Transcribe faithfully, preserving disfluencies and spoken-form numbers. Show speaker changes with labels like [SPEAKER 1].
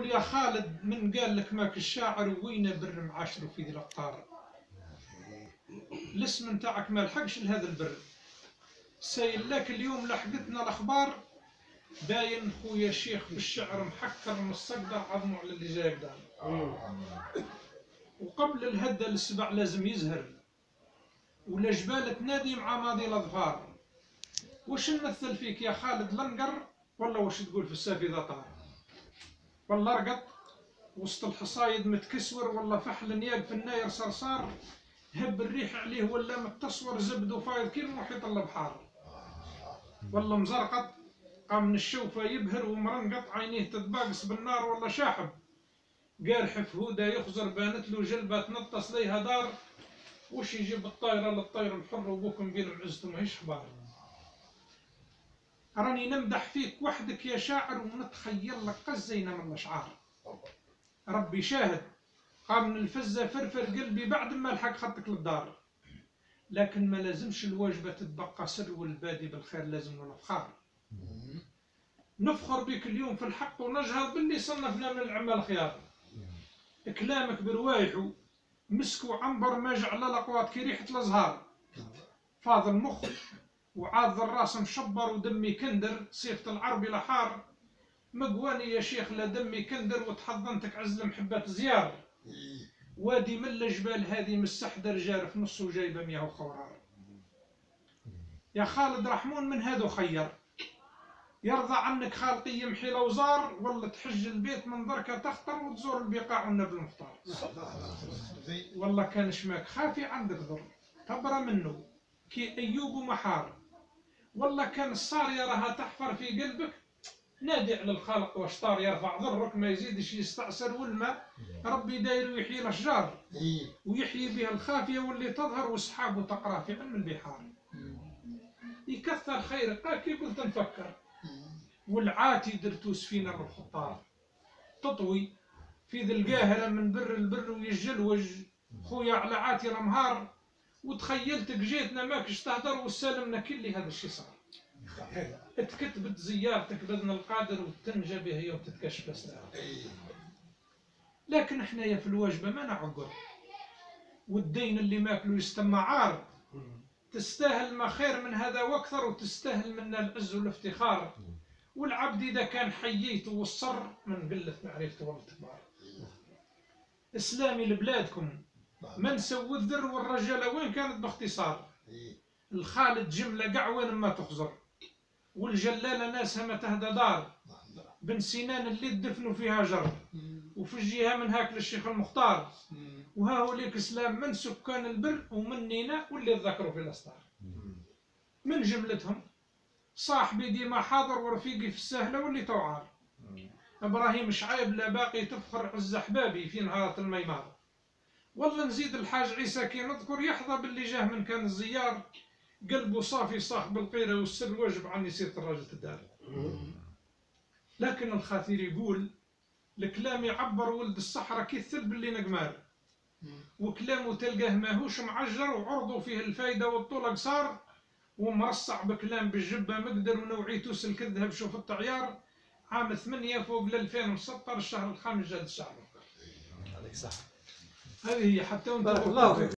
[SPEAKER 1] نقول يا خالد من قال لك ماك الشاعر وين بر معاشره في ذي الأقطار؟ الاسم نتاعك ما لحقش لهذا البر. سايل لك اليوم لحقتنا الأخبار باين خويا الشيخ في الشعر محكر مستقدر عظمه على اللي جاي قدام. وقبل الهدى السبع لازم يزهر ولا جبال تنادي مع ماضي الأظفار. وش نمثل فيك يا خالد لنقر ولا وش تقول في السافي طار؟ ولا رقط وسط الحصايد متكسور ولا فحل نياق في الناير صرصار هب الريح عليه ولا متصور زبد وفايض كيف محيط البحار. ولا مزرقط قام من الشوفة يبهر ومرنقط عينيه تتباقص بالنار ولا شاحب قارح في هودة يخزر بانت له جلبة تنطس ليها دار. وش يجيب الطايرة للطير الحر وبوكم بين معزته ماهيش خبار. راني نمدح فيك وحدك يا شاعر ونتخيل لك قزينة من الأشعار. ربي شاهد قام من الفزة فرفر قلبي بعد ما لحق خطك للدار. لكن ما لازمش الواجبة تتبقى سر والبادي بالخير لازم ونفخار. نفخر بك اليوم في الحق ونجهر باللي صنفنا من العمال خيار. كلامك بروايحه مسك وعنبر ما جعل الأقوات كي ريحة الأزهار. فاض المخ وعاض الراس مشبر ودمي كندر صيفة العربي لحار. مقواني يا شيخ لا دمي كندر وتحضنتك عز المحبة زيار. وادي من الجبال هذه مستحدر جارف نصه جايبه مياه وخورار. يا خالد رحمون من هذا خير يرضى عنك خالقي يمحي الأوزار ولا تحج البيت من بركة تخطر وتزور البقاع والنبل المختار. والله كان شماك خافي عندك ضر تبرى منه كي أيوب ومحار. والله كان الصارية راها تحفر في قلبك نادي على الخالق واشطار يرفع ضرك ما يزيدش يستعسر والماء ربي داير ويحيي الأشجار ويحيي بها الخافية واللي تظهر وسحابه تقرأ في علم البحار. يكثر خيرك كي قلت نفكر والعاتي درتو سفينة للخطار. تطوي في ذي القاهرة من بر البر ويجلوج خويا على عاتي الأمهار. وتخيلتك جيتنا ماكش تهدر وسالمنا كل هذا الشي صار. اتكتبت زيارتك بإذن القادر وتنجى بها يوم تتكشف أسرار. لكن احنا يا في الواجبة ما نعقر والدين اللي ماكلو يستمع عار. تستاهل ما خير من هذا واكثر وتستاهل منا العز والافتخار. والعبد إذا كان حييته والصر من قلة معرفته والكبار. إسلامي لبلادكم ما نسوي الذر والرجالة وين كانت باختصار. الخالد جملة قع وين ما تخزر والجلالة ناسها ما تهدى دار. بن سنان اللي تدفنوا فيها جر وفي الجهة من هاك للشيخ المختار. وها هو ليك إسلام من سكان البر ومن نينا واللي تذكروا في الأسطار. من جملتهم صاحبي ديما حاضر ورفيقي في السهلة واللي توعار. إبراهيم شعيب لا باقي تفخر عز أحبابي في نهارة الميمار. والله نزيد الحاج عيسى كي نذكر يحظى باللي جاه من كان الزيار. قلبه صافي صاحب القيرة والسر واجب عني سيرة الراجل تدار. لكن الخاثير يقول الكلام يعبر ولد الصحراء كي الثلب اللي نقمار. وكلامه تلقاه ماهوش معجر وعرضه فيه الفايدة والطول قصار. ومرصع بكلام بالجبة مقدر ونوعيته سلك الذهب شوف الطعيار. عام ثمانية فوق ل ألفين وستة الشهر الخامس جاد الشهر.
[SPEAKER 2] عليك صح.
[SPEAKER 1] هذه هي حتى وانت